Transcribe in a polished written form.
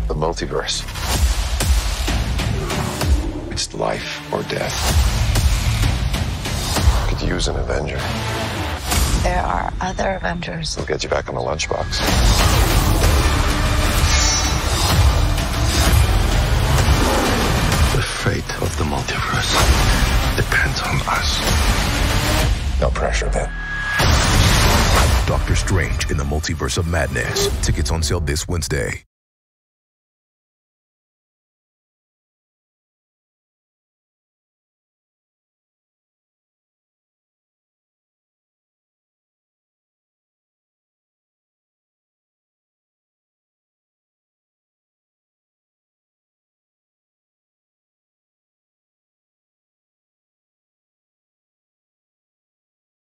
The multiverse. It's life or death. Could use an Avenger. There are other Avengers. We'll get you back on the lunchbox. The fate of the multiverse depends on us. No pressure, man. Doctor Strange in the Multiverse of Madness. Tickets on sale this Wednesday.